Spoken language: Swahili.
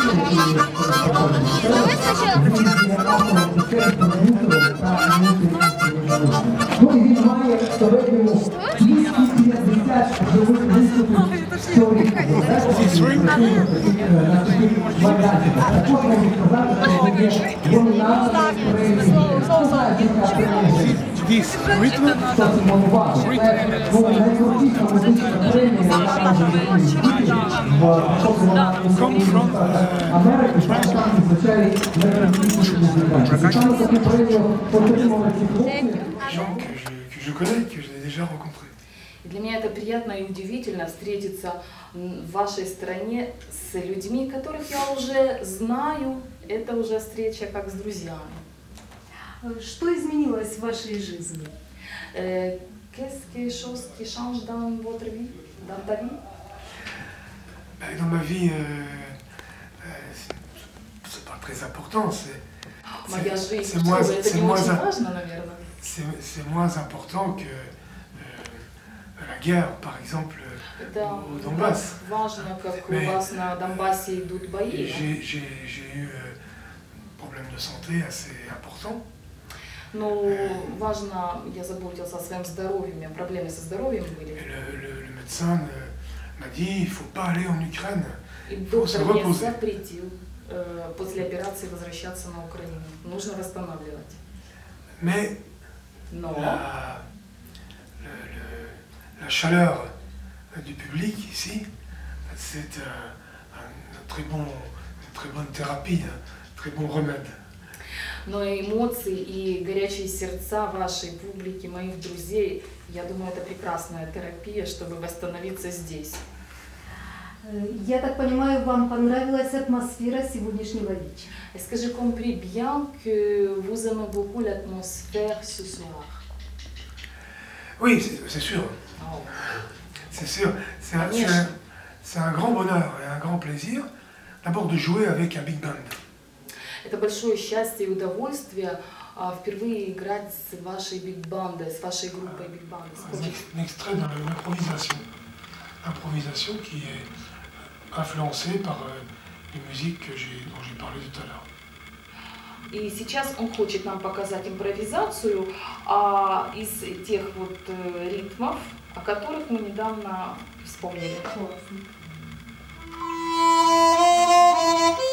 Давай сначала. This rhythm, come from gens que je connais, que j'ai déjà rencontrés. Для меня это приятно и удивительно встретиться в вашей стране с людьми, которых я уже знаю. Это уже встреча как с друзьями. Что изменилось в вашей жизни? Qu'est-ce que chose qui change dans votre vie, dans ta vie? Dans ma vie, c'est pas très important. Моя жизнь, это не очень важно, наверное. C'est moins important que la guerre, par exemple, au Donbass. Важно, как у вас на Донбассе идут бои. J'ai eu problème de santé assez important. Но важно, я заботился о своем здоровье, проблемы со здоровьем были. Le médecin m'a dit, il faut pas aller en Ukraine. И доктор мне запретил после операции возвращаться на Украину. Нужно восстанавливать. Mais Но la chaleur du public ici, c'est une très bonne thérapie, un très bon remède. Но эмоции и горячие сердца вашей публики, моих друзей, я думаю, это прекрасная терапия, чтобы восстановиться здесь. Я так понимаю, вам понравилась атмосфера сегодняшнего вечера? Est-ce que j'ai compris bien que vous aimez beaucoup l'atmosphère ce soir? Oui, c'est sûr. Oh. C'est sûr. C'est un grand bonheur et un grand plaisir, d'abord de jouer avec un big band. Это большое счастье и удовольствие впервые играть с вашей биг-бандой, с вашей группой биг-банды. Un extrait de l'improvisation. Improvisation qui est influencée par les musiques dont j'ai parlé tout à l'heure. И сейчас он хочет нам показать импровизацию из тех вот ритмов, о которых мы недавно вспомнили.